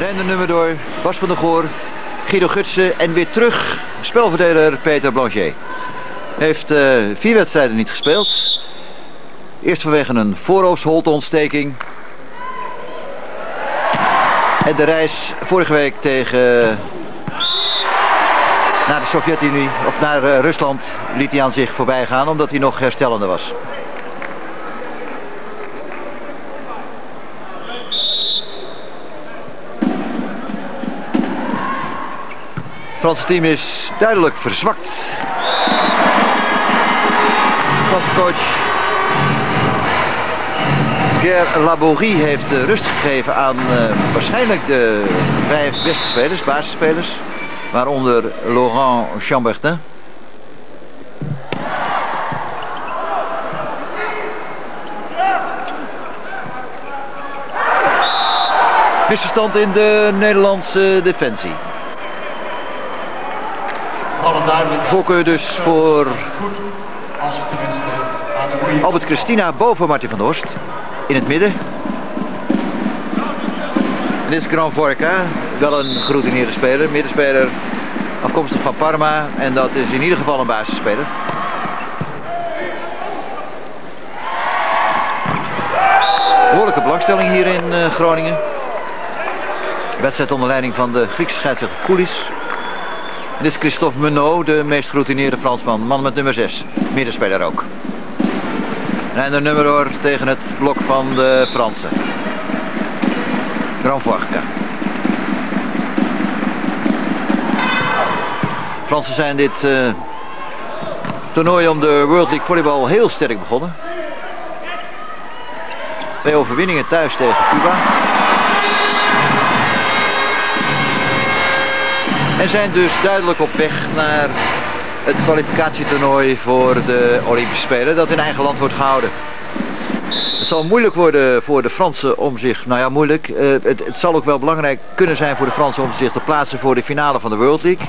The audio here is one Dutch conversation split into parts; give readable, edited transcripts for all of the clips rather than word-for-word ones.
Rende nummer door Bas van der Goor, Guido Gutsen en weer terug spelverdeler Peter Blanchet. Heeft 4 wedstrijden niet gespeeld. Eerst vanwege een voorhoofdsholteontsteking. En de reis vorige week naar de Sovjet-Unie, of naar Rusland, liet hij aan zich voorbij gaan omdat hij nog herstellende was. Het Franse team is duidelijk verzwakt. De Franse coach Pierre Laborie heeft rust gegeven aan waarschijnlijk de 5 beste spelers, basisspelers. Waaronder Laurent Chambertin. Misverstand in de Nederlandse defensie. Voorkeur dus voor Albert Christina boven Martin van der Horst. In het midden. En dit is Gran Vorca, wel een geroutineerde speler, middenspeler afkomstig van Parma en dat is in ieder geval een basisspeler. Behoorlijke belangstelling hier in Groningen. Wedstrijd onder leiding van de Griekse scheidsrechter Koulis. En dit is Christophe Menot, de meest geroutineerde Fransman, man met nummer 6, middenspeler ook. En de nummer door tegen het blok van de Fransen. Gran Vorca. Fransen zijn dit toernooi om de World League Volleybal heel sterk begonnen. 2 overwinningen thuis tegen Cuba. En zijn dus duidelijk op weg naar het kwalificatietoernooi voor de Olympische Spelen dat in eigen land wordt gehouden. Het zal moeilijk worden voor de Fransen om zich, nou ja moeilijk, het zal ook wel belangrijk kunnen zijn voor de Fransen om zich te plaatsen voor de finale van de World League.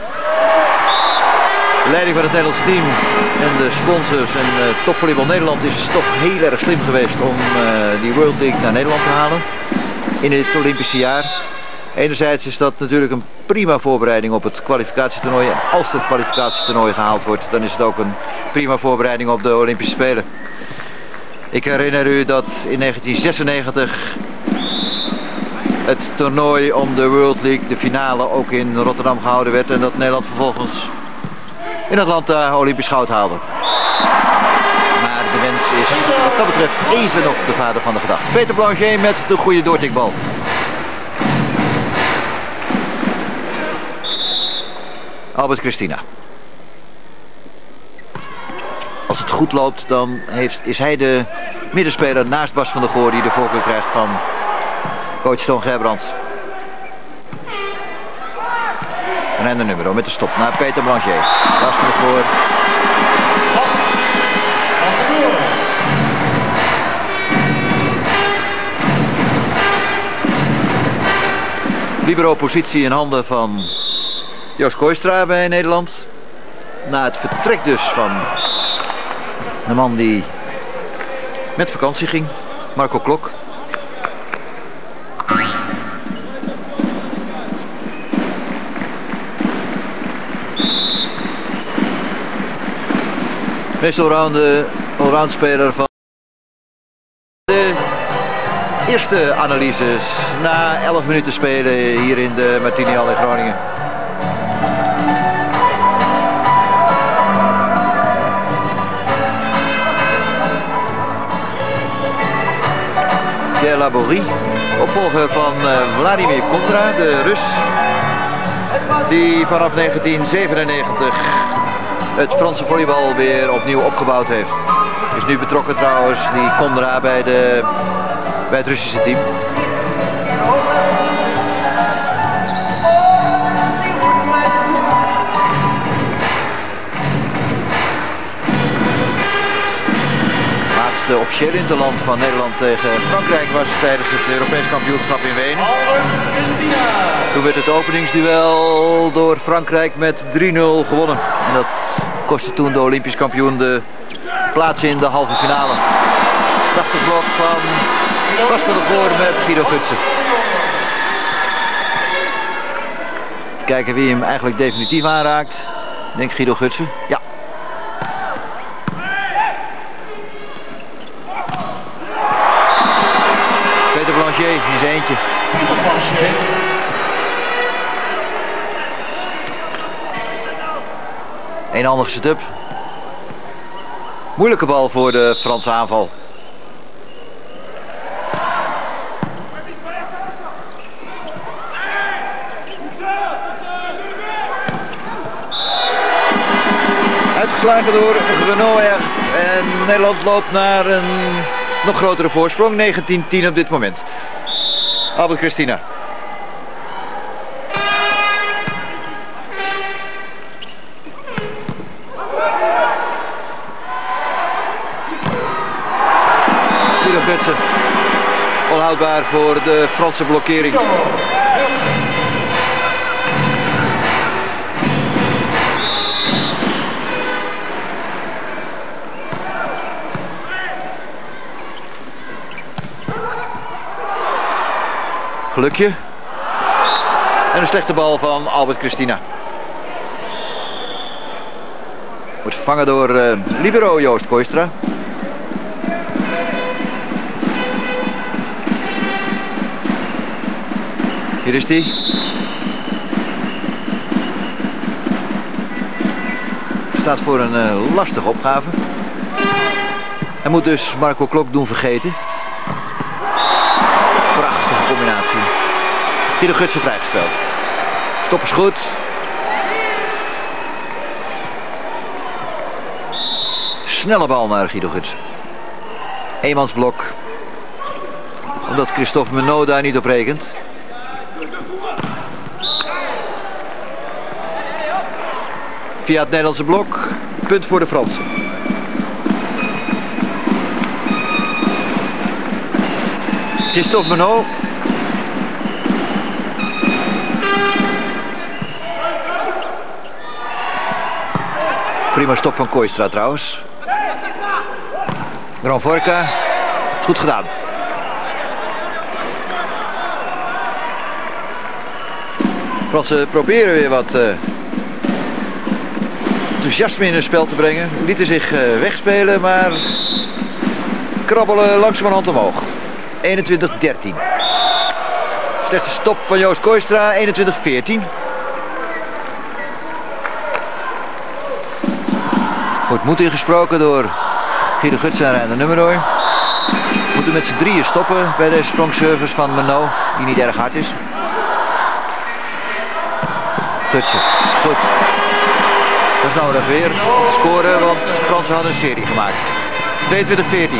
De leiding van het Nederlands team en de sponsors en Topvolleybal Nederland is toch heel erg slim geweest om die World League naar Nederland te halen in dit Olympische jaar. Enerzijds is dat natuurlijk een prima voorbereiding op het kwalificatietoernooi. En als het kwalificatietoernooi gehaald wordt, dan is het ook een prima voorbereiding op de Olympische Spelen. Ik herinner u dat in 1996 het toernooi om de World League, de finale, ook in Rotterdam gehouden werd. En dat Nederland vervolgens in Atlanta Olympisch goud haalde. Maar de wens is wat dat betreft even nog de vader van de gedachte. Peter Blanchet met de goede doortikbal. Albert Christina. Als het goed loopt, dan is hij de middenspeler naast Bas van der Goor die de voorkeur krijgt van coach Toon Gerbrands. En de nummer met de stop naar Peter Blanchet. Bas van der Goor. Libero positie in handen van Joost Kooistra bij Nederland. Na het vertrek dus van de man die met vakantie ging, Marco Klok. Meest allround speler van de eerste analyses na 11 minuten spelen hier in de Martini-hal in Groningen. Pierre Laborie, opvolger van Vladimir Kondra, de Rus, die vanaf 1997 het Franse volleybal weer opnieuw opgebouwd heeft. Is nu betrokken trouwens, die Kondra, bij het Russische team. De officiële interland van Nederland tegen Frankrijk was tijdens het Europees kampioenschap in Wenen. Toen werd het openingsduel door Frankrijk met 3-0 gewonnen. En dat kostte toen de Olympisch kampioen de plaats in de halve finale. Prachtig blok van Bas van der Goor met Guido Gutsen. kijken wie hem eigenlijk definitief aanraakt. Ik denk Guido Gutsen. Ja. Peter Blanchet in zijn eentje. Een handige setup. Moeilijke bal voor de Franse aanval. Uitgeslagen door Renault en Nederland loopt naar een nog grotere voorsprong. 19-10 op dit moment. Albert Christina. Guido Gutsen. Onhoudbaar voor de Franse blokkering. Gelukje. En een slechte bal van Albert Christina. Wordt vervangen door libero Joost Kooistra. Hier is hij. Staat voor een lastige opgave. Hij moet dus Marco Klok doen vergeten. Prachtige combinatie. Guido Gutsen vrijgespeeld. Stop is goed. Snelle bal naar Guido Gutsen. Eenmansblok. Omdat Christophe Menot daar niet op rekent. Via het Nederlandse blok. Punt voor de Fransen. Christophe Menot. Prima stop van Kooistra trouwens. Grand Vorka. Goed gedaan. Fransen proberen weer wat enthousiasme in het spel te brengen. Lieten zich wegspelen, maar krabbelen langzamerhand omhoog. 21-13. Slechte stop van Joost Kooistra. 21-14. Wordt moed ingesproken door Guido Gutsen en de Nummerdoor. Moeten met z'n drieën stoppen bij deze sprongservice van Menot, die niet erg hard is. Gutsen, goed. Dat is nou nog weer scoren, want de Fransen hadden een serie gemaakt. 22-14.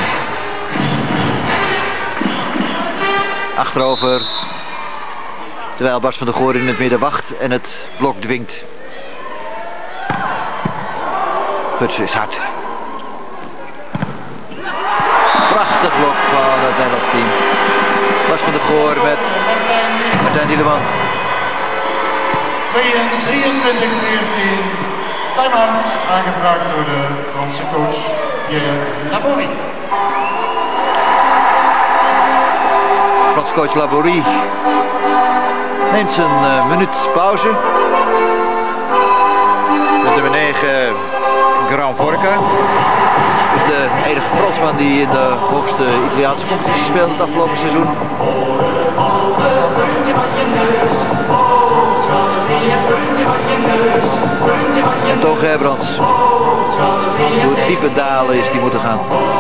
Achterover. Terwijl Bas van der Goor in het midden wacht en het blok dwingt. Gutsen is hard. Prachtig blok van het Nederlands team. Bas van der Goor met Martijn Dieleman. 23-14. Time-out aangevraagd door de Franse coach Pierre Laborie. Franse coach Laborie neemt zijn minuut pauze. Met nummer 9 Grand Vorka. Dus de enige Fransman die in de hoogste Italiaanse competitie speelde het afgelopen seizoen. En Toon Gerbrands. Door het diepe dalen is die moeten gaan.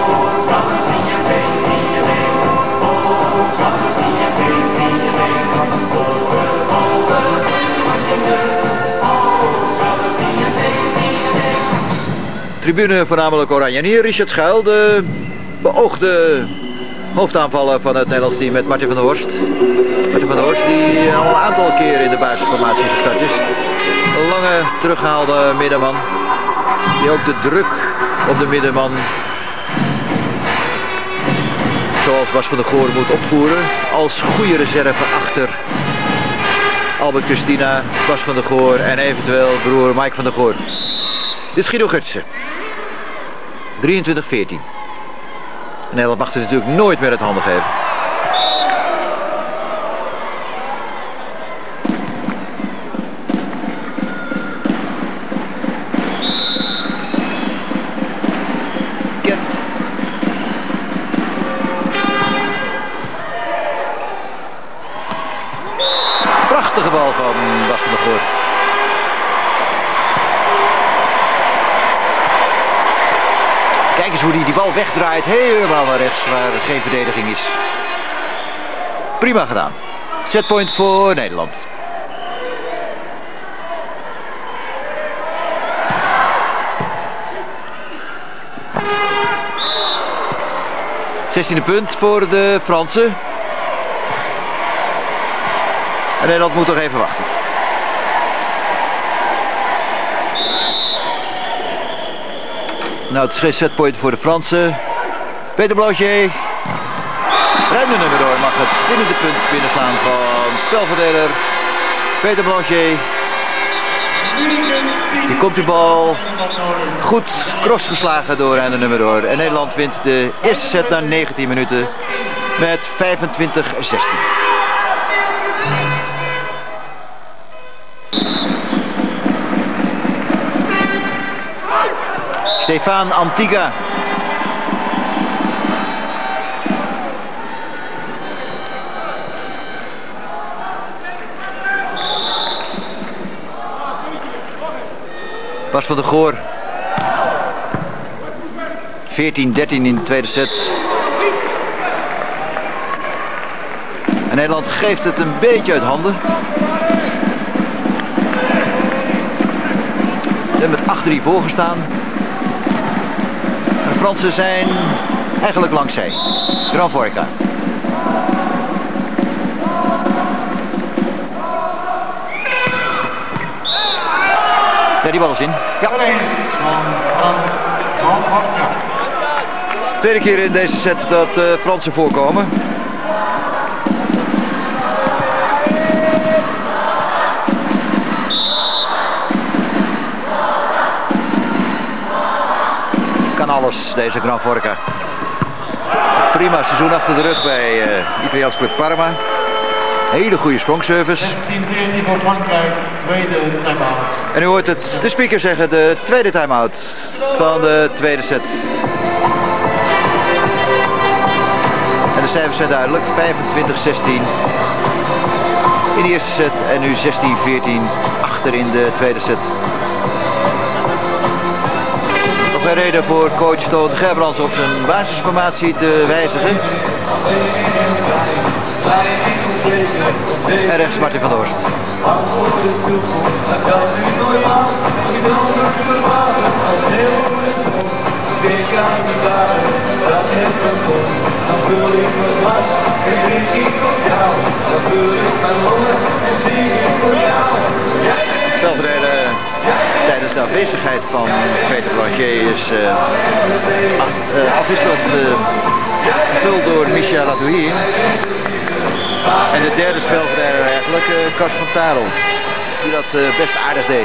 Tribune voornamelijk oranje. En hier Richard Schuil, de beoogde hoofdaanvaller van het Nederlands team met Martin van der Horst. Martin van der Horst die al een aantal keren in de basisformatie gestart is. Een lange teruggehaalde middenman. Die ook de druk op de middenman, zoals Bas van der Goor, moet opvoeren. Als goede reserve achter Albert Christina, Bas van der Goor en eventueel broer Mike van der Goor. Dit is Guido Gutsen. 23-14. Nederland mag het natuurlijk nooit meer uit handen geven. Kijk eens hoe die bal wegdraait. Helemaal naar rechts waar geen verdediging is. Prima gedaan. Setpoint voor Nederland. Zestiende punt voor de Fransen. En Nederland moet nog even wachten. Nou, het is geen setpoint voor de Fransen. Peter Blanchet. Ruimde nummer door. Mag het winnende punt binnenslaan van spelverdeler Peter Blanchet. Hier komt die bal. Goed cross geslagen door ruimde nummer door. En Nederland wint de eerste set na 19 minuten met 25-16. Stefan Antiga. Pas van de Goor. 14-13 in de tweede set. En Nederland geeft het een beetje uit handen. Ze hebben met 8-3 voorgestaan. En de Fransen zijn eigenlijk langs zij. Grand Forca. Ja, die bal is in. Ja. Tweede keer in deze set dat Fransen voorkomen. Kan alles, deze Grand Forca. Prima seizoen achter de rug bij Italiaans club Parma. Hele goede sprongservice. 16-14 voor Frankrijk, tweede time-out. En u hoort het de speaker zeggen, de tweede time-out van de tweede set. En de cijfers zijn duidelijk, 25-16 in de eerste set en nu 16-14 achter in de tweede set. Nog een reden voor coach Toon Gerbrands op zijn basisformatie te wijzigen. En rechts Martin van der Horst. Spelverdeler tijdens de afwezigheid van Peter Blanchet is afwisselend gevuld door Michel Latouille. En de derde spelverdeler eigenlijk, Kars van Tarel, die dat best aardig deed.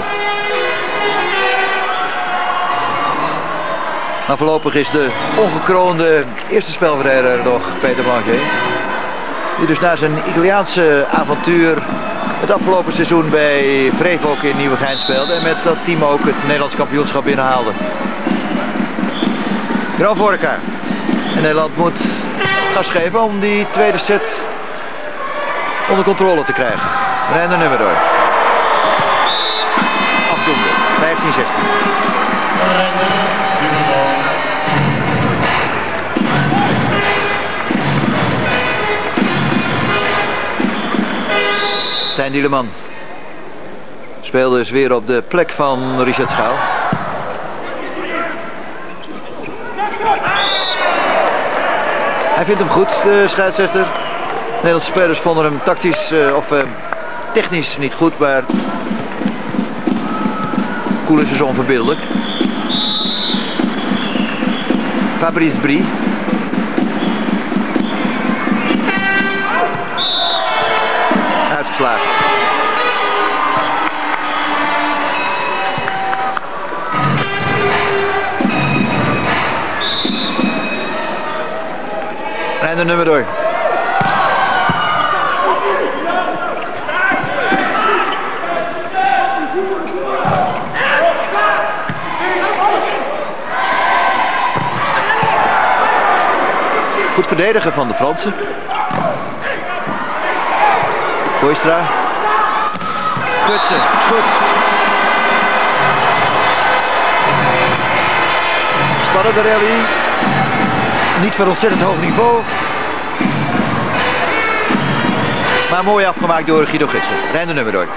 Nou, voorlopig is de ongekroonde eerste spelverdeler nog Peter Blanchet. Die dus na zijn Italiaanse avontuur het afgelopen seizoen bij Vrevo in Nieuwegein speelde. En met dat team ook het Nederlands kampioenschap binnenhaalde. Grand Forca. En Nederland moet gas geven om die tweede set onder controle te krijgen. Ren de nummer door. Afdoende. 15-16. Tijn Dieleman speelde dus weer op de plek van Richard Schouw. Hij vindt hem goed, de scheidsrechter. De Nederlandse spelers vonden hem tactisch of technisch niet goed, maar Koel is dus onverbiddelijk. Fabrice Brie. Uitgeslagen. En de nummer door. Goed verdedigen van de Fransen. Boystra. Gutsen, goed. spannende rally. Niet van ontzettend hoog niveau. Maar mooi afgemaakt door Guido Gutsen. Rijn de nummer door.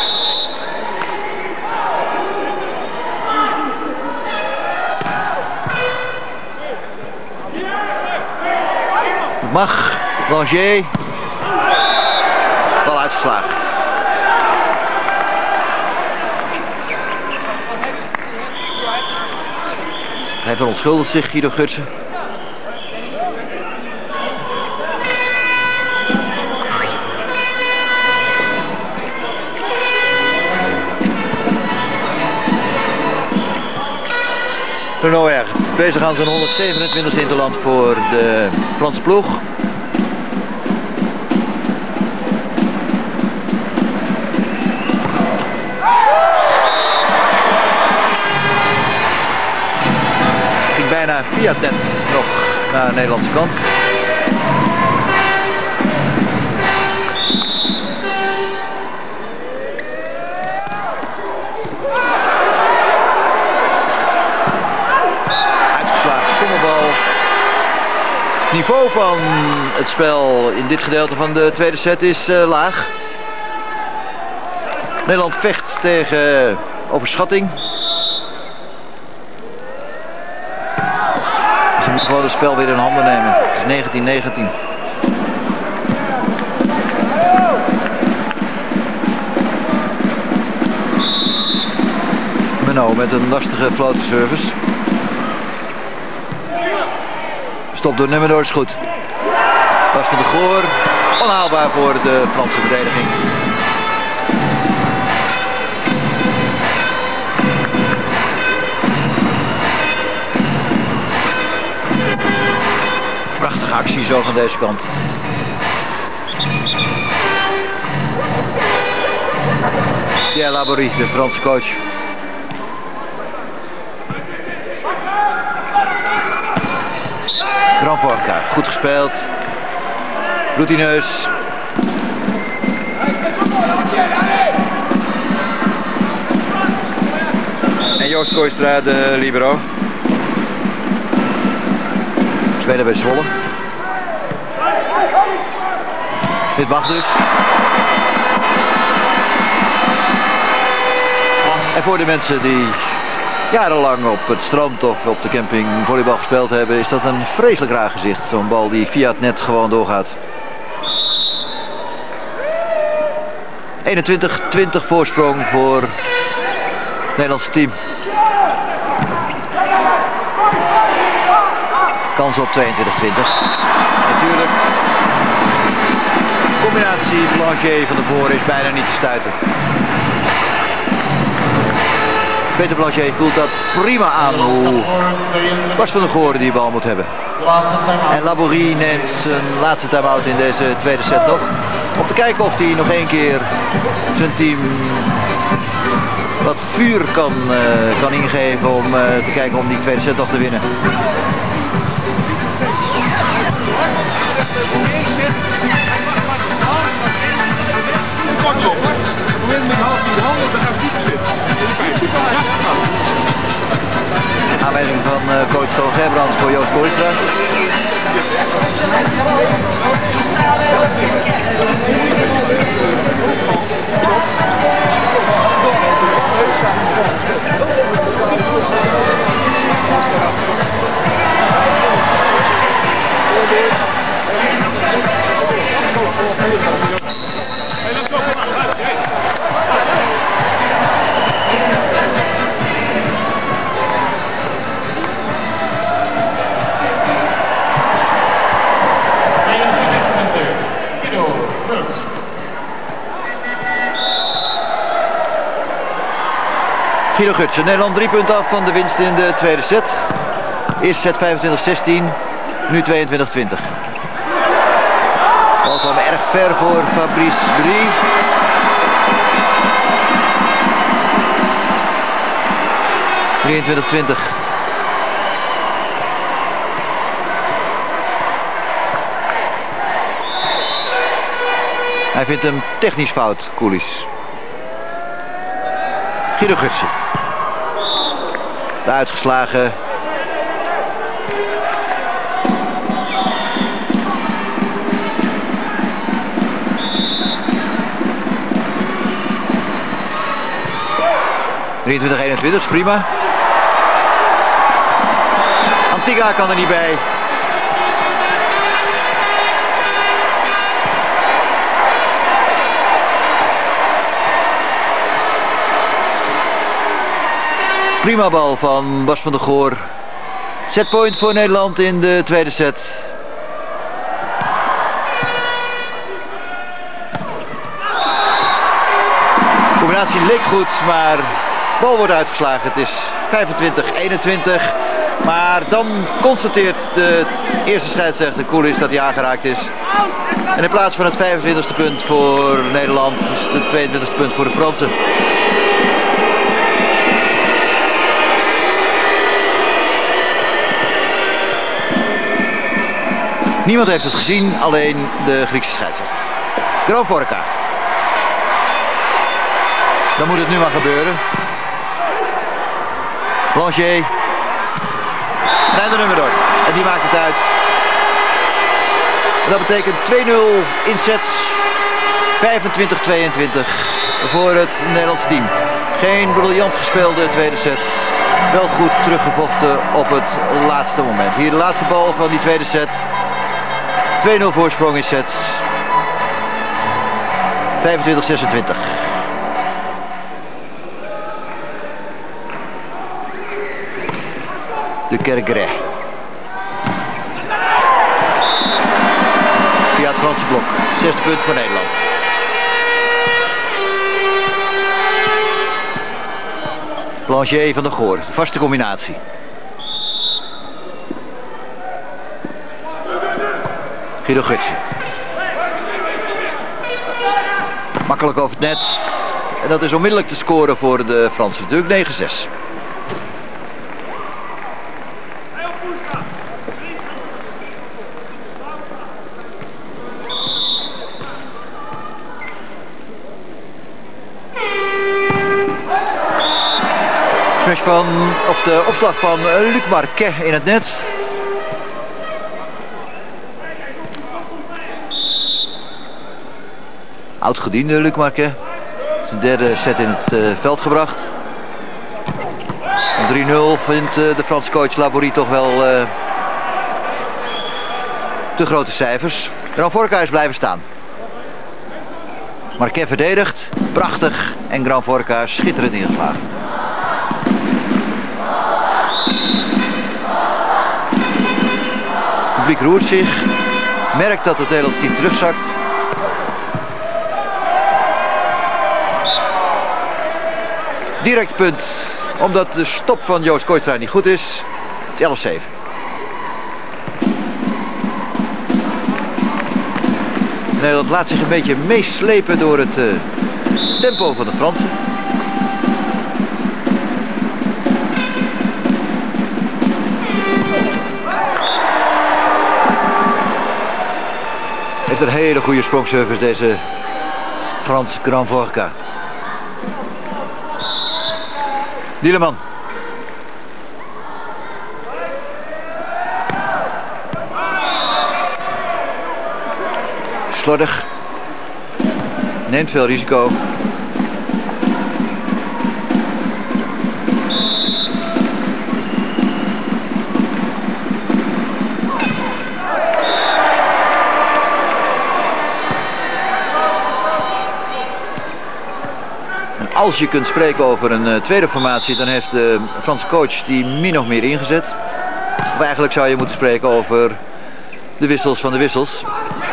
Mag. Langer. Bal uitgeslagen. Hij verontschuldigt zich, Guido Gutsen. Toernooi bezig aan zijn 127e interland voor de Franse ploeg. Ging bijna via net nog naar de Nederlandse kant. Het niveau van het spel in dit gedeelte van de tweede set is laag. Nederland vecht tegen overschatting. Ze moeten gewoon het spel weer in handen nemen. Het is 19-19. Menno met een lastige floater service. Stop door nummer door is goed. Was van de Goor. Onhaalbaar voor de Franse verdediging. Prachtige actie zo van deze kant. Pierre Laborie, de Franse coach. Grand voor elkaar. Goed gespeeld. Routineus. En Joost Kooistra, de libero. Spelen bij Zwolle. Dit mag dus. En voor de mensen die jarenlang op het strand of op de camping volleybal gespeeld hebben, is dat een vreselijk raar gezicht. Zo'n bal die via het net gewoon doorgaat. 21-20 voorsprong voor het Nederlandse team. Kans op 22-20. Natuurlijk. De combinatie Blanchet van de voor is bijna niet te stuiten. Peter Blanchet voelt dat prima aan hoe Bas van der Goor die bal moet hebben. En Laborie neemt zijn laatste time-out in deze tweede set nog. Om te kijken of hij nog één keer zijn team wat vuur kan ingeven om te kijken om die tweede set nog te winnen. Aanwijzing van coach Toon Gerbrands voor Joost Kooistra. Guido Gutsen, Nederland 3 punten af van de winst in de tweede set. Eerste set 25-16, nu 22-20. Bal kwam erg ver voor Fabrice Brie. (23-20). Hij vindt hem technisch fout, Koelis. Guido Gutsen. De uitgeslagen ...23-21, is prima. Antiga kan er niet bij. Prima bal van Bas van der Goor. Setpoint voor Nederland in de tweede set. De combinatie leek goed, maar de bal wordt uitgeslagen. Het is 25-21. Maar dan constateert de eerste scheidsrechter Koelis dat hij aangeraakt is. En in plaats van het 25e punt voor Nederland is het 22e punt voor de Fransen. Niemand heeft het gezien, alleen de Griekse scheidsrechter. Grand Vorka. Dan moet het nu maar gebeuren. Blanchet. Rijdt de nummer door. En die maakt het uit. En dat betekent 2-0 in sets. 25-22 voor het Nederlands team. Geen briljant gespeelde tweede set. Wel goed teruggevochten op het laatste moment. Hier de laatste bal van die tweede set. 2-0 voorsprong in sets. 25-26. De Kerkere. Via het Franse blok. 6e punt voor Nederland. Blanchet van der Goor. Vaste combinatie. Guido Gutsen. Makkelijk over het net. En dat is onmiddellijk te scoren voor de Fransen. Natuurlijk 9-6. De opslag van Luc Marquet in het net. Oud-gediende Luc Marquet. Zijn derde set in het veld gebracht. 3-0 vindt de Franse coach Laborie toch wel te grote cijfers. Grand Vorka is blijven staan. Marquet verdedigt. Prachtig. En Grand Vorka schitterend ingeslagen. Het publiek roert zich. Merkt dat het Nederlands team terugzakt. Direct punt. Omdat de stop van Joost Kooistra niet goed is. Het is 11-7. Nederland laat zich een beetje meeslepen door het tempo van de Fransen. Heeft een hele goede sprongservice deze Frans Grand Vorka. Dieleman. Slordig. Neemt veel risico. Als je kunt spreken over een tweede formatie, dan heeft de Franse coach die min of meer ingezet. Of eigenlijk zou je moeten spreken over de wissels van de wissels.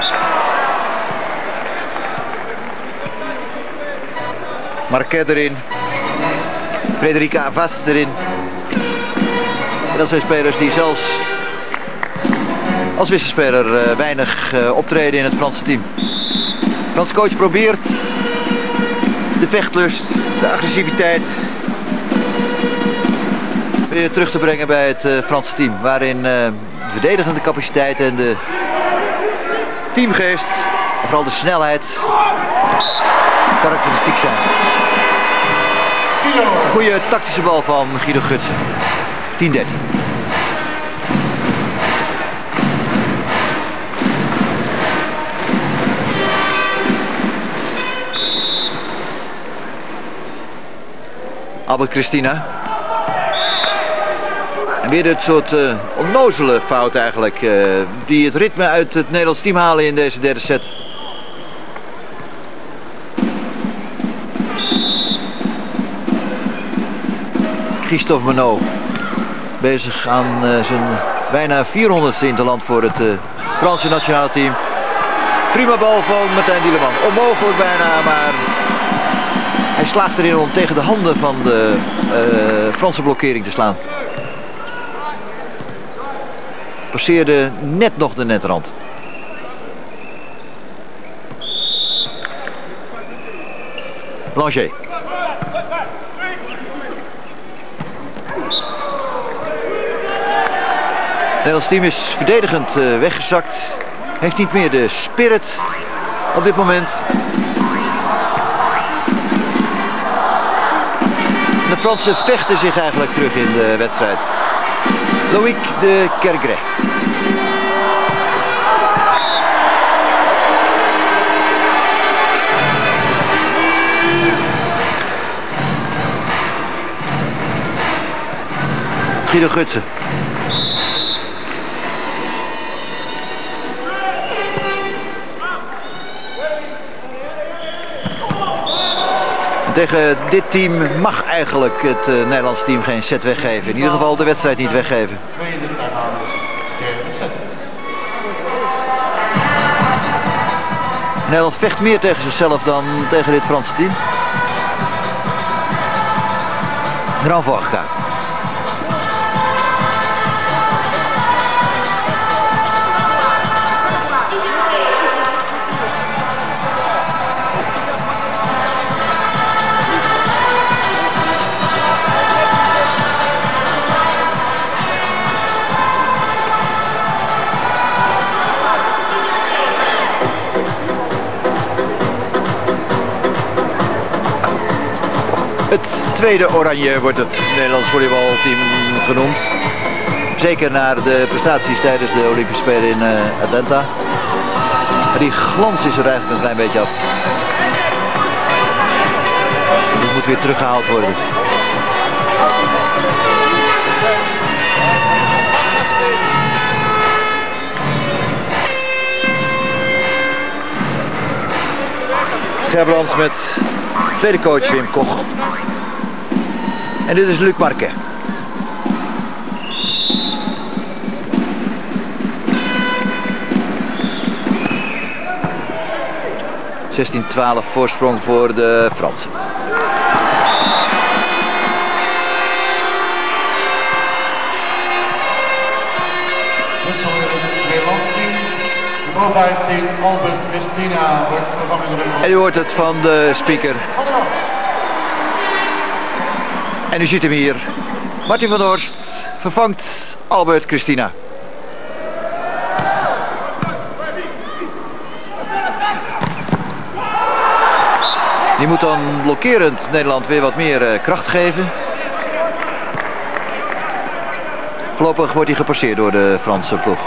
Marquet erin. Frederica Vast erin. En dat zijn spelers die zelfs als wisselspeler weinig optreden in het Franse team. De Franse coach probeert de vechtlust, de agressiviteit weer terug te brengen bij het Franse team. Waarin de verdedigende capaciteit en de teamgeest, en vooral de snelheid, karakteristiek zijn. Een goede tactische bal van Guido Gutsen. 10-13. Albert Christina. En weer dit soort onnozele fout eigenlijk. Die het ritme uit het Nederlands team halen in deze derde set. Christophe Menot. Bezig aan zijn bijna 400ste interland voor het Franse nationale team. Prima bal van Martijn Dieleman. Onmogelijk bijna, maar hij slaagt erin om tegen de handen van de Franse blokkering te slaan. Passeerde net nog de netrand. Blanchet. Het Nederlands team is verdedigend weggezakt. Heeft niet meer de spirit op dit moment. De Fransen vechten zich eigenlijk terug in de wedstrijd. Loïc de Kergret. Guido Gutsen. Tegen dit team mag eigenlijk het Nederlands team geen set weggeven. In ieder geval de wedstrijd niet weggeven. Nederland vecht meer tegen zichzelf dan tegen dit Franse team. Grand Vorka. Het tweede oranje wordt het Nederlands volleybalteam genoemd. Zeker na de prestaties tijdens de Olympische Spelen in Atlanta. Maar die glans is er eigenlijk een klein beetje af. Dat moet weer teruggehaald worden. Gerbrands met tweede coach Wim Koch. En dit is Luc Marquet. (16-12) voorsprong voor de Fransen. Albert Christina wordt vervangen. En u hoort het van de speaker. En u ziet hem hier. Martin van der Horst vervangt Albert Christina. Die moet dan blokkerend Nederland weer wat meer kracht geven. Voorlopig wordt hij gepasseerd door de Franse ploeg.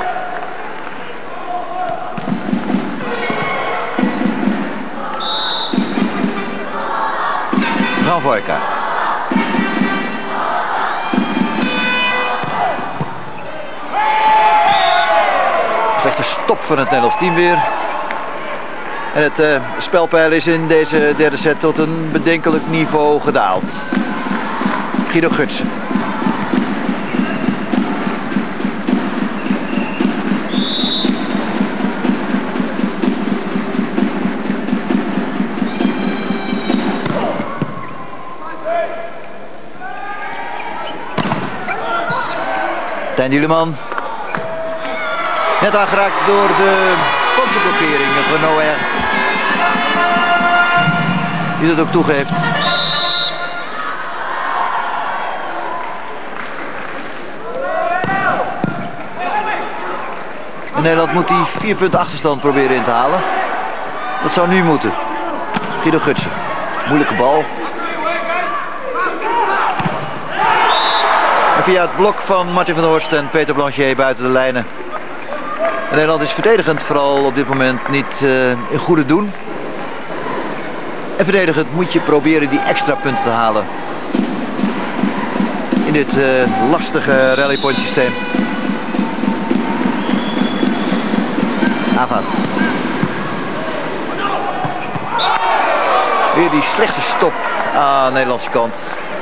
Grand Vorka. Slechte stop van het Nederlands team weer. En het spelpeil is in deze derde set tot een bedenkelijk niveau gedaald. Guido Gutsen. Martijn Dieleman. Net aangeraakt door de Franse blokkering van Noër. Die dat ook toegeeft. En Nederland moet die 4 punten achterstand proberen in te halen. Dat zou nu moeten. Guido Gutsen. Moeilijke bal. En via het blok van Martin van der Horst en Peter Blanchet buiten de lijnen. En Nederland is verdedigend vooral op dit moment niet in goede doen. En verdedigend moet je proberen die extra punten te halen. in dit lastige rallypoint systeem. Avas. Weer die slechte stop aan de Nederlandse kant.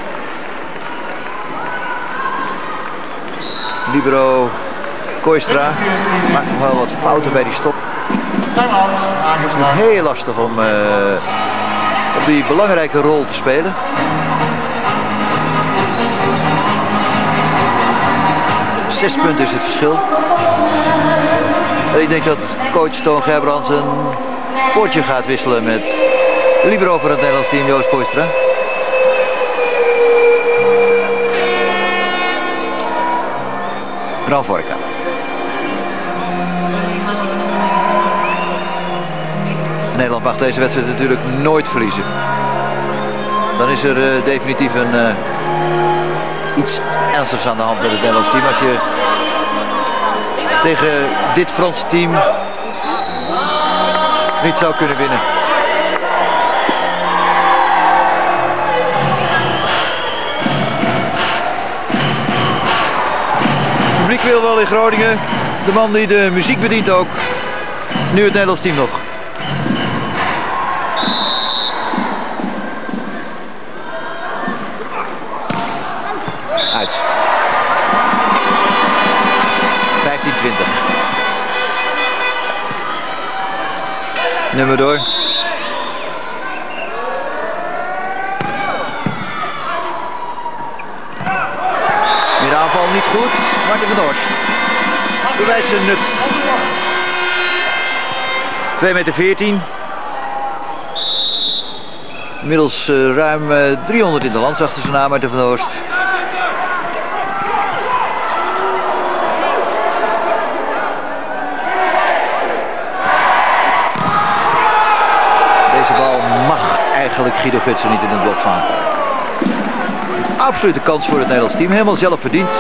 Libero Kooistra maakt toch wel wat fouten bij die stop. Het is heel lastig om op die belangrijke rol te spelen. Zes punten is het verschil. Ik denk dat coach Toon Gerbrands een poortje gaat wisselen met de libero voor het Nederlands team, Joost Kooistra. Bram Vorka. Nederland mag deze wedstrijd natuurlijk nooit verliezen. Dan is er definitief een iets ernstigs aan de hand met het Nederlands team. Als je tegen dit Franse team niet zou kunnen winnen. Het publiek wil wel in Groningen. De man die de muziek bedient ook. Nu het Nederlands team nog. Uit. 15-20. Nummer door. Middenaanval niet goed. Martin van Dorst. Bewijst zijn nut. 2,14 meter. Inmiddels ruim 300 in de lans achter zijn naam, Martin van Dorst. Deze bal mag eigenlijk Guido Gutsen niet in het blok slaan. Absolute kans voor het Nederlands team, helemaal zelf verdiend.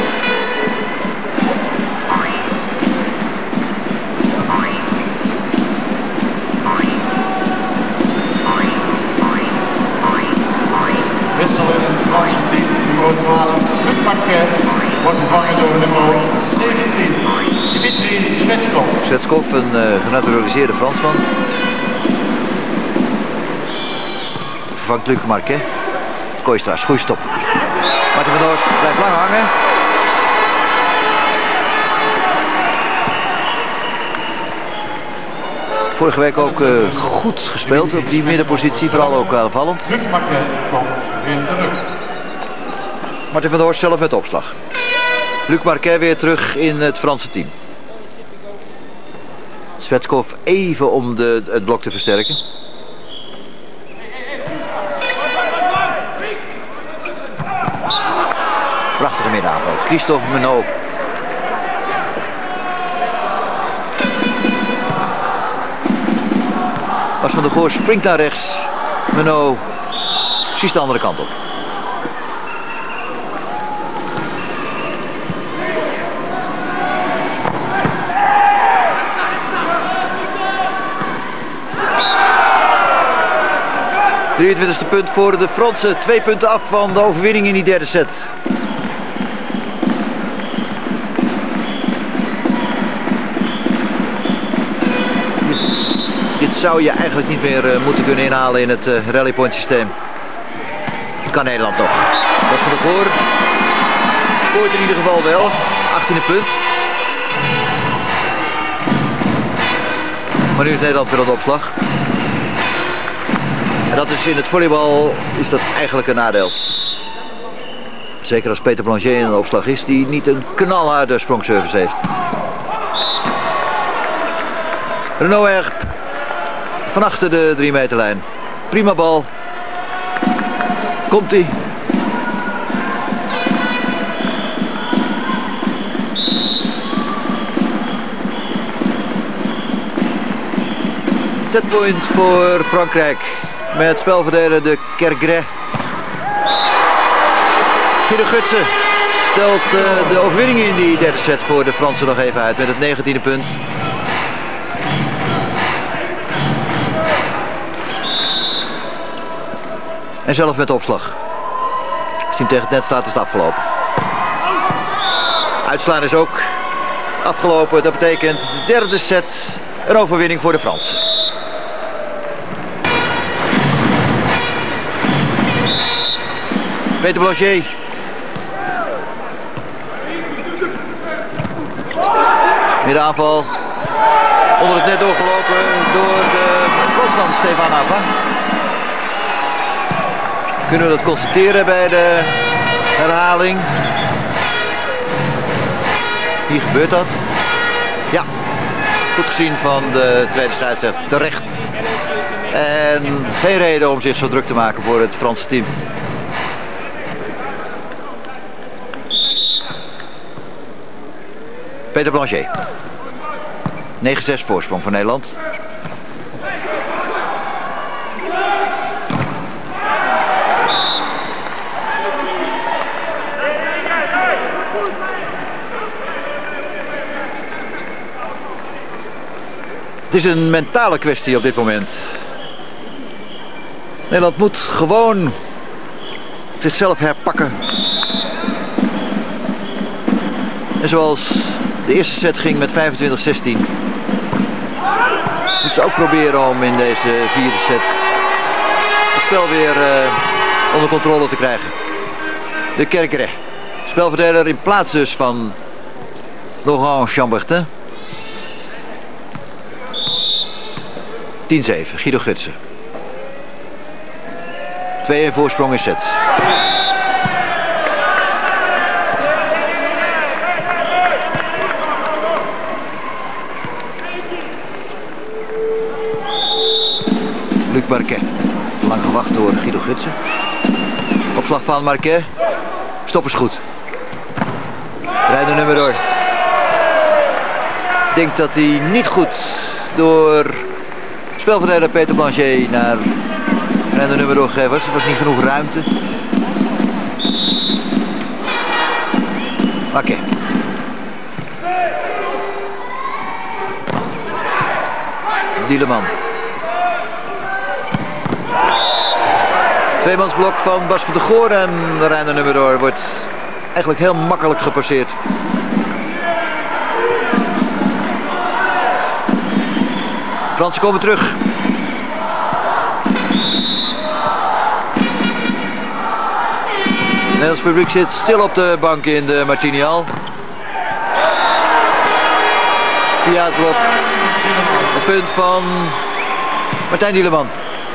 Wissel in het Franse team, nummer 12, Luc Marquet, wordt vervangen door nummer 17, Dimitri Svetskov. Svetskov, een genaturaliseerde Fransman. Vervangt Luc Marquet. Kooistra, goeie stop. Martin van Dorst blijft lang hangen. Vorige week ook goed gespeeld op die middenpositie, vooral ook aanvallend. Luc Marquet komt weer terug. Martin van Dorst zelf met de opslag. Luc Marquet weer terug in het Franse team. Svetskov even om het blok te versterken. Prachtige middenaanval. Christophe Menot. Bas van der Goor springt naar rechts. Menot precies de andere kant op. ...23e punt voor de Fransen. 2 punten af van de overwinning in die derde set. Dit zou je eigenlijk niet meer moeten kunnen inhalen in het rallypoint systeem. Kan Nederland nog. Dat van de Goor. Scoort in ieder geval wel. 18e punt. Maar nu is Nederland weer aan de opslag. En dat is in het volleybal is dat eigenlijk een nadeel. Zeker als Peter Blanchet in de opslag is, die niet een knalharde sprongservice heeft. Renaud Erg van achter de 3 meterlijn. Prima bal. Komt-ie. Setpoint voor Frankrijk. Met spelverdeler de Kergret. Guido Gutsen stelt de overwinning in die derde set voor de Fransen nog even uit met het 19e punt. En zelf met de opslag. Als hij hem tegen het net staat is het afgelopen. Uitslaan is ook afgelopen. Dat betekent de derde set een overwinning voor de Fransen. Peter Blanchet. Middenaanval. Onder het net doorgelopen door de Bosman Stefan Ava. Kunnen we dat constateren bij de herhaling? Hier gebeurt dat. Ja, goed gezien van de tweede scheidsrechter, terecht. En geen reden om zich zo druk te maken voor het Franse team. Peter Blanchet. 9-6 voorsprong voor Nederland. Het is een mentale kwestie op dit moment. Nederland moet gewoon zichzelf herpakken. En zoals de eerste set ging met 25-16. Moet ze ook proberen om in deze vierde set het spel weer onder controle te krijgen. De Kerkere. Spelverdeler in plaats dus van Laurent Chambertin. 10-7, Guido Gutsen. 2-1 voorsprong in sets. Luc Marquet. Lang gewacht door Guido Gutsen. Opslag van Marquet. Stop is goed. Rijden nummer door. Ik denk dat hij niet goed door spelverdeler Peter Blanchet naar rijden nummer doorgegeven was. Er was niet genoeg ruimte. Marquet. Dieleman. Tweemansblok van Bas van de Goor en de rijden nummer door wordt eigenlijk heel makkelijk gepasseerd. Fransen komen terug. Het Nederlands publiek zit stil op de bank in de Martini-hal. Via het blok. Het punt van Martijn Dieleman.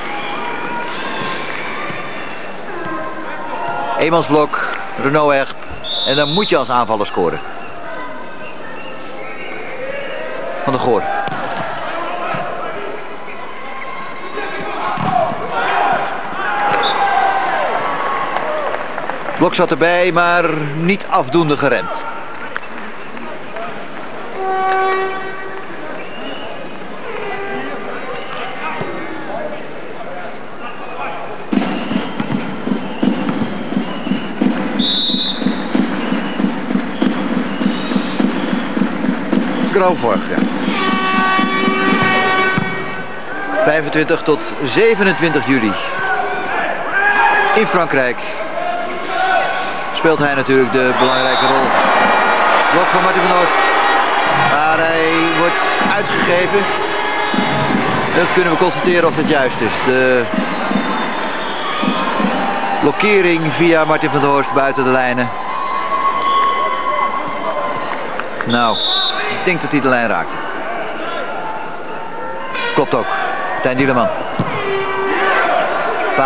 Eenmansblok, Renaud Erp. En dan moet je als aanvaller scoren. Van de Goor. Blok zat erbij, maar niet afdoende geremd. Grauwvorg, ja. 25 tot 27 juli. In Frankrijk speelt hij natuurlijk de belangrijke rol. Blok van Martin van Oost. Maar hij wordt uitgegeven. Dat kunnen we constateren of dat juist is. De blokkering via Martin van der Horst buiten de lijnen. Nou, ik denk dat hij de lijn raakt. Klopt ook. Martijn Dieleman. 12-11.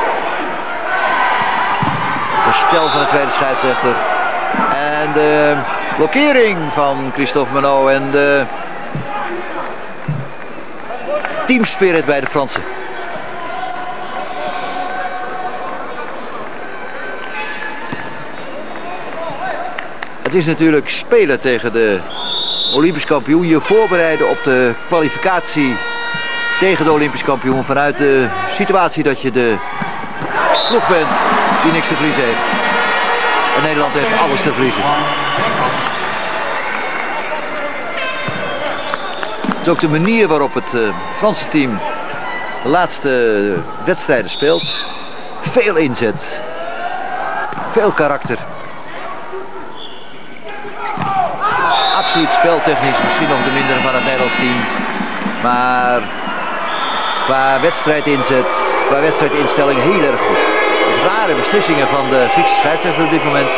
Herstel van de tweede scheidsrechter. En de blokkering van Christophe Menot en de teamspirit bij de Fransen. Het is natuurlijk spelen tegen de Olympisch kampioen. Je voorbereiden op de kwalificatie tegen de Olympisch kampioen. Vanuit de situatie dat je de ploeg bent die niks te verliezen heeft. En Nederland heeft alles te verliezen. Het is ook de manier waarop het Franse team de laatste wedstrijden speelt. Veel inzet. Veel karakter. absoluut speltechnisch misschien nog de mindere van het Nederlands team. Maar qua wedstrijdinzet, qua wedstrijdinstelling heel erg goed. Rare beslissingen van de Griekse scheidsrechter op dit moment.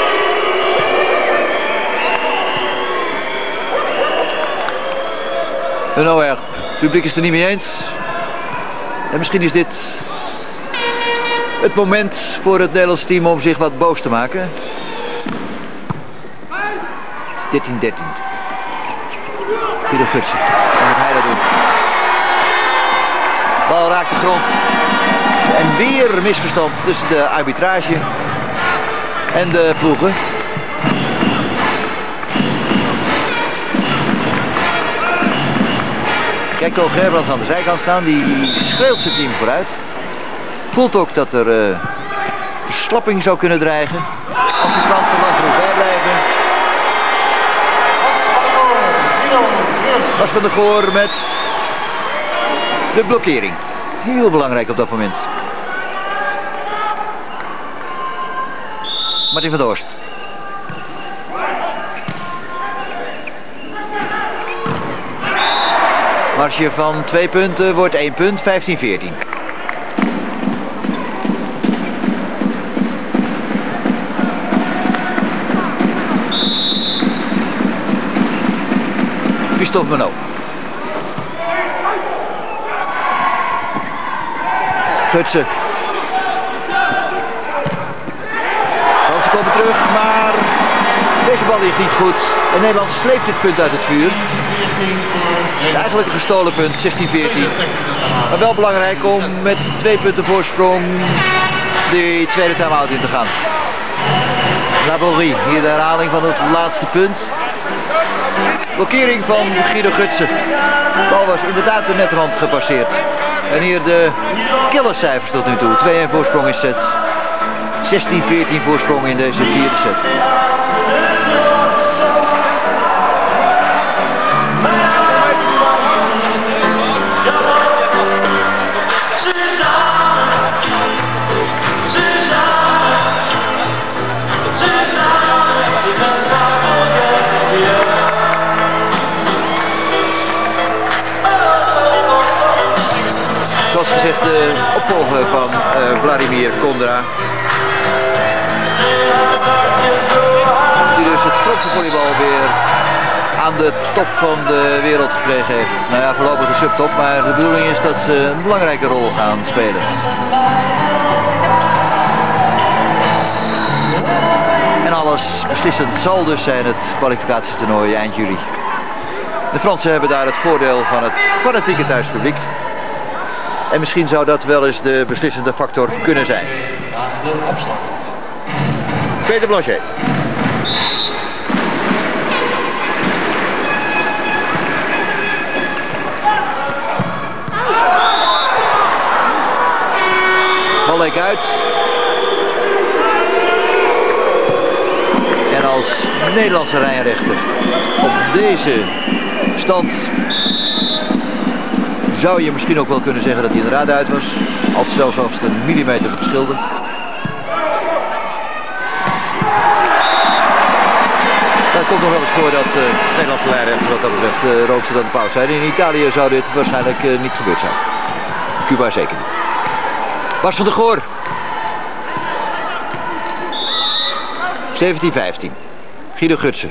En nou ja, het publiek is het er niet mee eens. En misschien is dit het moment voor het Nederlands team om zich wat boos te maken. Het is 13-13. Guido Gutsen. Wat gaat hij dat doen? Bal raakt de grond. En weer een misverstand tussen de arbitrage en de ploegen. Kijk, ook Gerbrands aan de zijkant staan, die schreeuwt zijn team vooruit. Voelt ook dat er verslapping zou kunnen dreigen als die Fransen lang genoeg bijblijven. Bas van der Goor met de blokkering. Heel belangrijk op dat moment. Martin van der Horst. Marge van 2 punten wordt 1 punt, 15-14. Christophe Menot. Gutsen. Fransen komen terug, maar deze bal ligt niet goed. En Nederland sleept dit punt uit het vuur. Eigenlijk een gestolen punt, 16-14. Maar wel belangrijk om met 2 punten voorsprong de tweede time-out in te gaan. Laborie, hier de herhaling van het laatste punt. Blokkering van Guido Gutsen. De bal was inderdaad de netrand gepasseerd. En hier de killercijfers tot nu toe. 2-1 voorsprong in sets. 16-14 voorsprong in deze vierde set. Zoals gezegd de opvolger van Vladimir Kondra. Die dus het Franse volleybal weer aan de top van de wereld gekregen heeft. Nou ja, voorlopig de subtop, maar de bedoeling is dat ze een belangrijke rol gaan spelen. En alles beslissend zal dus zijn het kwalificatietoernooi eind juli. De Fransen hebben daar het voordeel van het fanatieke thuispubliek. En misschien zou dat wel eens de beslissende factor kunnen zijn. De opslag. Peter Blanchet. Bal leek uit. En als Nederlandse rijrechter op deze stand zou je misschien ook wel kunnen zeggen dat hij inderdaad uit was. Zelfs als het een millimeter verschilde. Dat komt nog wel eens voor dat Nederlandse lijnrechter wat dat betreft rookste dan de pauze zijn. In Italië zou dit waarschijnlijk niet gebeurd zijn. Cuba zeker niet. Bas van der Goor. 17-15. Guido Gutsen.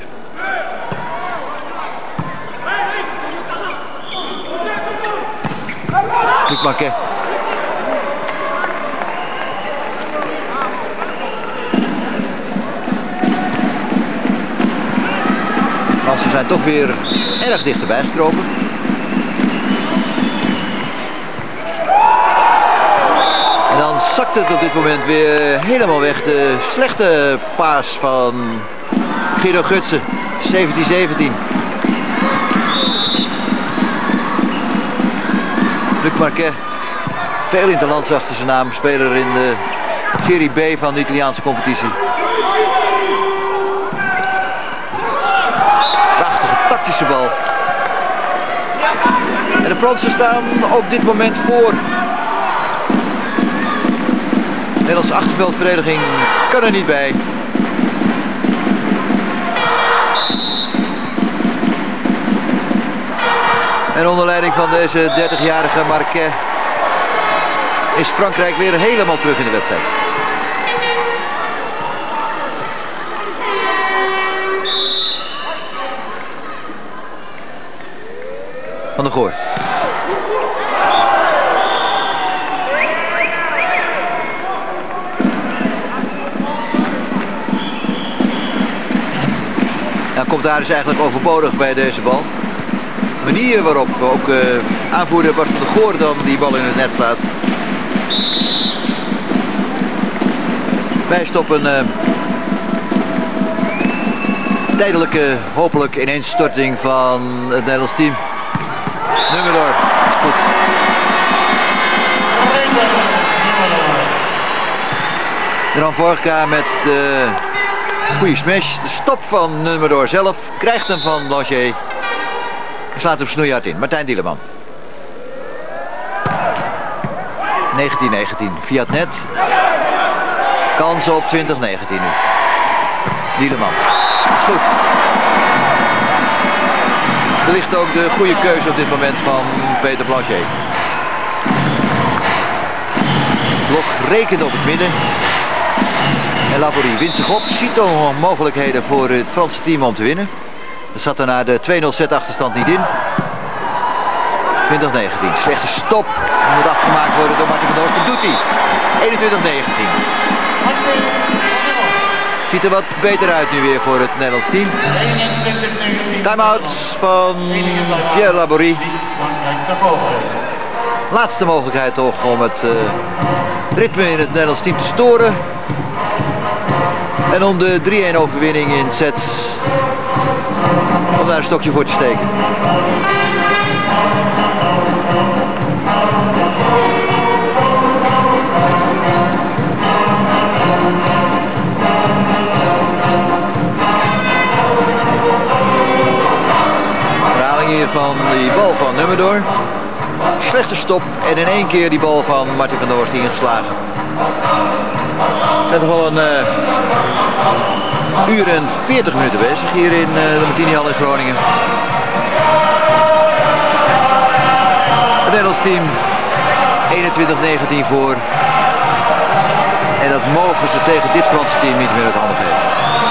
Luc Marquet. Fransen zijn toch weer erg dichterbij gekropen. En dan zakt het op dit moment weer helemaal weg. De slechte paas van Guido Gutsen. 17-17. Luc Marquet, veel interlands achter zijn naam, speler in de Serie B van de Italiaanse competitie. Prachtige tactische bal. En de Fransen staan op dit moment voor. De Nederlandse achterveldverdediging kan er niet bij. En onder leiding van deze 30-jarige Marquet is Frankrijk weer helemaal terug in de wedstrijd. Van de Goor. Dan komt daar dus eigenlijk overbodig bij deze bal. De manier waarop ook aanvoerder Bas van de Goor dan die bal in het net slaat. Wijst op een tijdelijke, hopelijk ineenstorting van het Nederlands team. Nummer door, is goed. Dan Vorka met de goede smash. De stop van nummer door zelf. Krijgt hem van Blanchet. Slaat hem snoeihard in. Martijn Dieleman. 19-19 via het net. Kans op 20-19 nu. Dieleman. Is goed. Er ligt ook de goede keuze op dit moment van Peter Blanchet. Blok rekent op het midden. En Laborie wint zich op. Ziet al mogelijkheden voor het Franse team om te winnen. Er zat er na de 2-0 set achterstand niet in. 20-19. Slechte stop. Moet afgemaakt worden door Martin van der Horst. Dat doet hij. 21-19. Ziet er wat beter uit nu weer voor het Nederlands team. Time-out van Pierre Laborie. Laatste mogelijkheid toch om het ritme in het Nederlands team te storen. En om de 3-1 overwinning in sets om daar een stokje voor te steken. Herhaling hier van die bal van Nummerdoor. Slechte stop en in één keer die bal van Martin van der Horst ingeslagen. We zijn toch wel een uur en 40 minuten bezig hier in de Martini-hal in Groningen. Het Nederlands team 21-19 voor. En dat mogen ze tegen dit Franse team niet meer uit handen geven.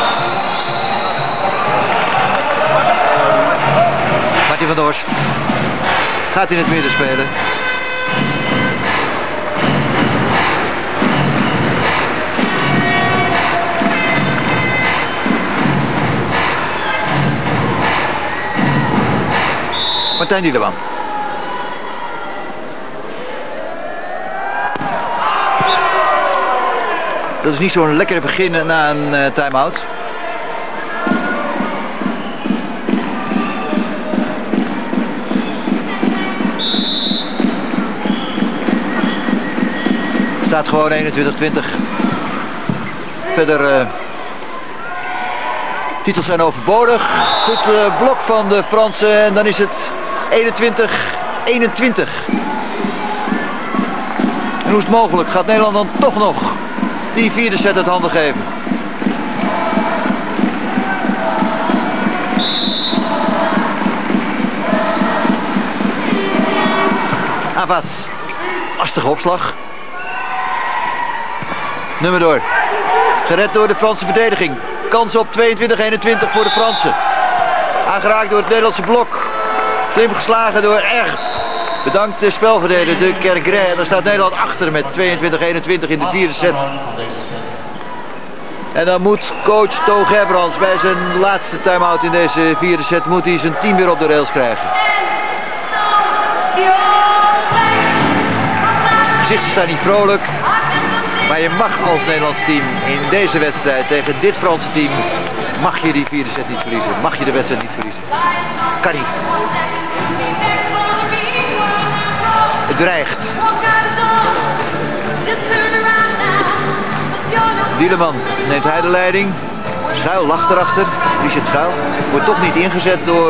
Martin van der Horst gaat in het midden spelen. Martijn Dieleman. Dat is niet zo'n lekkere begin na een time-out. Staat gewoon 21-20. Verder titels zijn overbodig. Goed blok van de Fransen en dan is het 21-21. En hoe is het mogelijk? Gaat Nederland dan toch nog die vierde set uit handen geven? Avas. Lastige opslag. Nummer door. Gered door de Franse verdediging. Kans op 22-21 voor de Fransen. Aangeraakt door het Nederlandse blok. Slim geslagen door R. Bedankt de spelverdeler de Kergret. En daar staat Nederland achter met 22-21 in de vierde set. En dan moet coach To Gerbrands bij zijn laatste time-out in deze vierde set moet hij zijn team weer op de rails krijgen. Gezichten staan niet vrolijk. Maar je mag als Nederlands team in deze wedstrijd tegen dit Franse team, mag je die vierde set niet verliezen. Mag je de wedstrijd niet verliezen. Kan niet. Het dreigt. Dieleman neemt hij de leiding. Schuil lacht erachter. Richard Schuil wordt toch niet ingezet door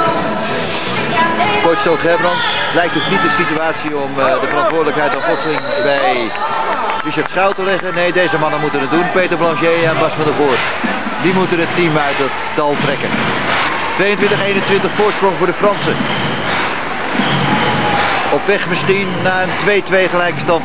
coach To Gerbrands. Lijkt ook niet de situatie om de verantwoordelijkheid aan plotseling bij Richard Schuil te leggen. Nee, deze mannen moeten het doen. Peter Blanchet en Bas van der Goor. Die moeten het team uit het dal trekken. 22-21 voorsprong voor de Fransen. Op weg misschien naar een 2-2 gelijke stand.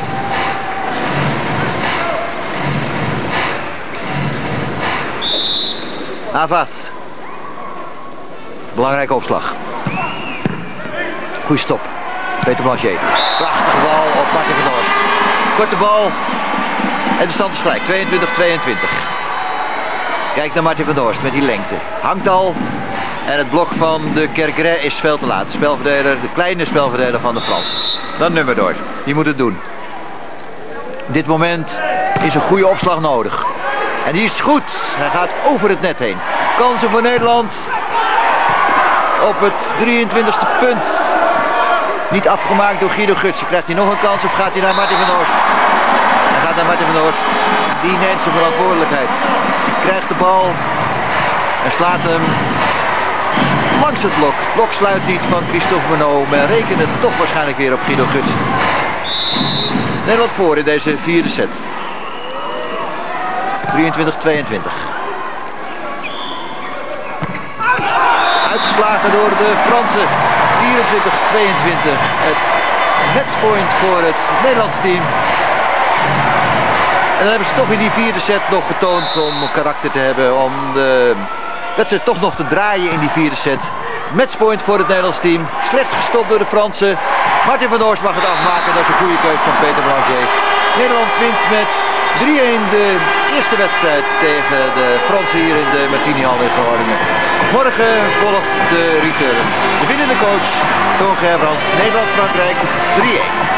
Avas. Belangrijke opslag. Goeie stop. Peter Blanchet. Prachtige bal op Martin van Horst. Korte bal. En de stand is gelijk. 22-22. Kijk naar Martin van Horst met die lengte. Hangt al. En het blok van de Kergret is veel te laat. De spelverdeler, de kleine spelverdeler van de Fransen. Dan nummer door. Die moet het doen. Op dit moment is een goede opslag nodig. En die is goed. Hij gaat over het net heen. Kansen voor Nederland. Op het 23e punt. Niet afgemaakt door Guido Gutsen. Krijgt hij nog een kans of gaat hij naar Martin van Horst? Hij gaat naar Martin van Horst. Die neemt zijn verantwoordelijkheid. Krijgt de bal. En slaat hem langs het blok. Het blok sluit niet van Christophe Menot. Men rekent het toch waarschijnlijk weer op Guido Gutsen. Nederland voor in deze vierde set. 23-22. Uitgeslagen door de Fransen. 24-22. Het matchpoint voor het Nederlands team. En dan hebben ze toch in die vierde set nog getoond om karakter te hebben. Om de wedstrijd toch nog te draaien in die vierde set. Matchpoint voor het Nederlands team. Slecht gestopt door de Fransen. Martin van Horst mag het afmaken. Dat is een goede keuze van Peter Blanchet. Nederland wint met 3-1 de eerste wedstrijd tegen de Fransen hier in de Martini-hal in Groningen. Morgen volgt de return. De winnende coach, Toon Gerbrands, Nederland-Frankrijk 3-1.